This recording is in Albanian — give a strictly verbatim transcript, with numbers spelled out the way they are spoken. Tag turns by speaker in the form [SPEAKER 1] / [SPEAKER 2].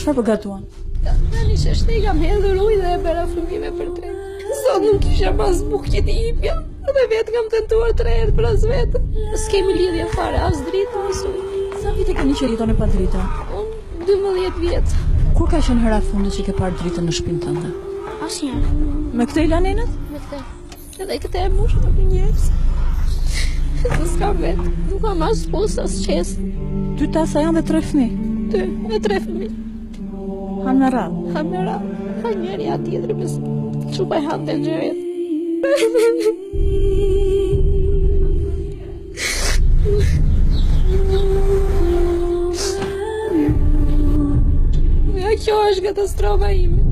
[SPEAKER 1] Çfarë po gatuan?
[SPEAKER 2] Tani sheshte jam hedhur ujë dhe e bëra fëmijëve për tre. Sot nuk kisha pas bukë që t'i hipja. Dhe vetë kam tentuar tre herë për as vetë. S'kemi lidhje fare, as dritë, as ujë.
[SPEAKER 1] Sa vite keni që jetoni pa drita?
[SPEAKER 2] Unë dymbëdhjetë vjet.
[SPEAKER 1] Kur ka qenë hera e fundit që ke parë dritën në shtëpinë tënde?
[SPEAKER 2] Asnjëherë.
[SPEAKER 1] Me këtë i lanenët?
[SPEAKER 2] Me këtë. Edhe këtë e mush më njerëz. Dhe s'kam vetë. Nuk kam as posë, as qesë.
[SPEAKER 1] Ty tasa janë dhe tre fëmijë.
[SPEAKER 2] Ty, e tre fëmijë.
[SPEAKER 1] Han me radhë.
[SPEAKER 2] Han me radhë. Han njeri a tjetëri mes çupa e han të gjëret. Ja, kjo është katastrofa ime.